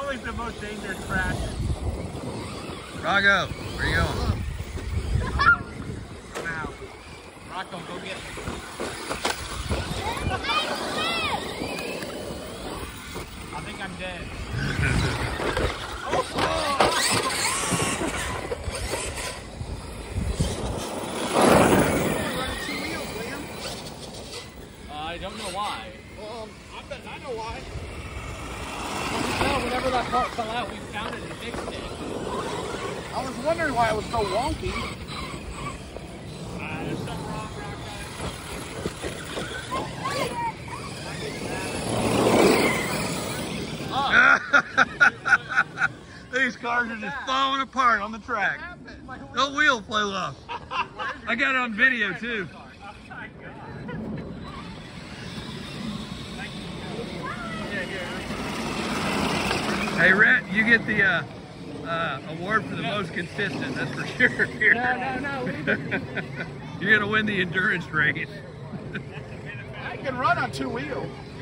always the most dangerous crash. Rocco, where you going? Now, Rocco, go get it. I think I'm dead. I don't know why. I know why. Well, whenever that part fell out, we found it and fixed it. I was wondering why it was so wonky. There's something wrong, Rocco. These cars are just falling apart on the track. The wheel flew off. I got it on video too. Hey, Rhett, you get the award for the most consistent, that's for sure. No. You're going to win the endurance race. I can run on 2 wheels.